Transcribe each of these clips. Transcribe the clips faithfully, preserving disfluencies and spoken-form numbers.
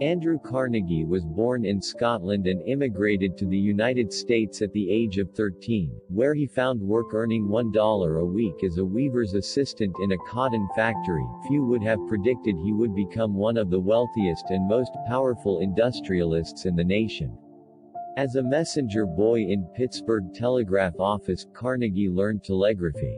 Andrew Carnegie was born in Scotland and immigrated to the United States at the age of thirteen, where he found work earning one dollar a week as a weaver's assistant in a cotton factory. Few would have predicted he would become one of the wealthiest and most powerful industrialists in the nation. As a messenger boy in Pittsburgh telegraph office, Carnegie learned telegraphy.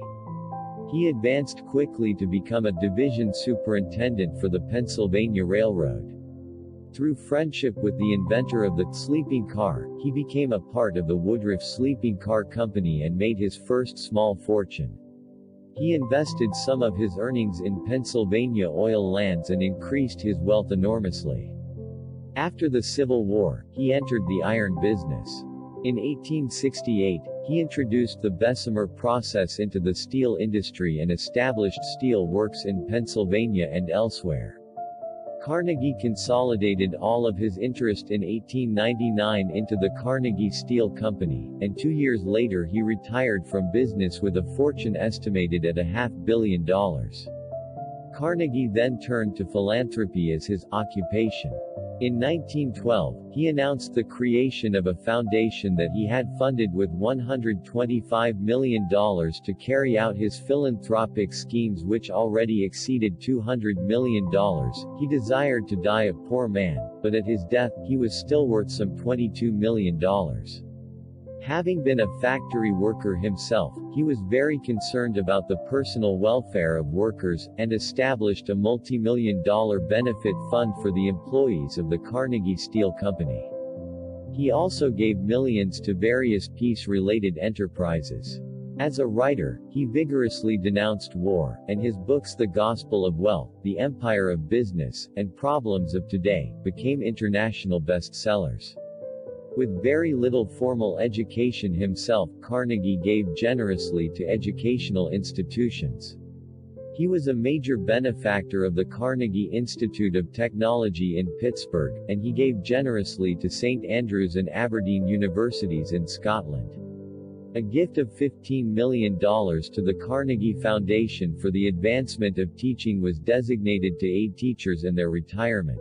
He advanced quickly to become a division superintendent for the Pennsylvania Railroad. Through friendship with the inventor of the sleeping car, he became a part of the Woodruff Sleeping Car Company and made his first small fortune. He invested some of his earnings in Pennsylvania oil lands and increased his wealth enormously. After the Civil War, he entered the iron business. In eighteen sixty-eight, he introduced the Bessemer process into the steel industry and established steel works in Pennsylvania and elsewhere. Carnegie consolidated all of his interest in eighteen ninety-nine into the Carnegie Steel Company, and two years later he retired from business with a fortune estimated at a half billion dollars. Carnegie then turned to philanthropy as his occupation. In nineteen twelve, he announced the creation of a foundation that he had funded with one hundred twenty-five million dollars to carry out his philanthropic schemes, which already exceeded two hundred million dollars. He desired to die a poor man, but at his death, he was still worth some twenty-two million dollars. Having been a factory worker himself, he was very concerned about the personal welfare of workers, and established a multi-million dollar benefit fund for the employees of the Carnegie Steel Company. He also gave millions to various peace-related enterprises. As a writer, he vigorously denounced war, and his books The Gospel of Wealth, The Empire of Business, and Problems of Today, became international bestsellers. With very little formal education himself, Carnegie gave generously to educational institutions. He was a major benefactor of the Carnegie Institute of Technology in Pittsburgh, and he gave generously to Saint Andrews and Aberdeen Universities in Scotland. A gift of fifteen million dollars to the Carnegie Foundation for the Advancement of Teaching was designated to aid teachers in their retirement.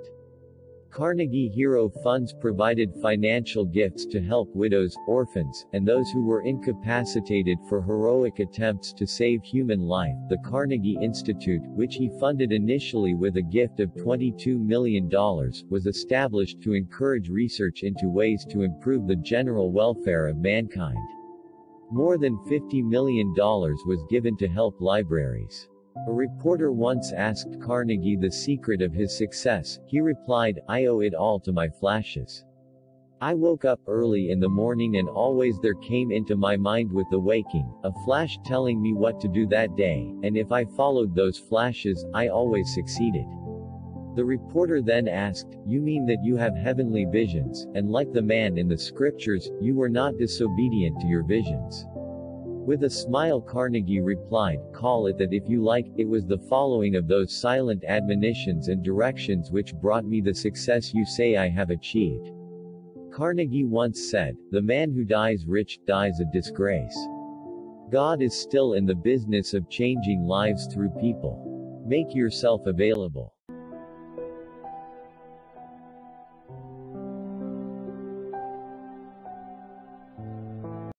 Carnegie Hero Funds provided financial gifts to help widows, orphans, and those who were incapacitated for heroic attempts to save human life. The Carnegie Institute, which he funded initially with a gift of twenty-two million dollars, was established to encourage research into ways to improve the general welfare of mankind. More than fifty million dollars was given to help libraries. A reporter once asked Carnegie the secret of his success. He replied, "I owe it all to my flashes. I woke up early in the morning and always there came into my mind with the waking, a flash telling me what to do that day, and if I followed those flashes, I always succeeded." The reporter then asked, "You mean that you have heavenly visions, and like the man in the scriptures, you were not disobedient to your visions?" With a smile, Carnegie replied, "Call it that if you like, it was the following of those silent admonitions and directions which brought me the success you say I have achieved." Carnegie once said, "The man who dies rich, dies a disgrace." God is still in the business of changing lives through people. Make yourself available.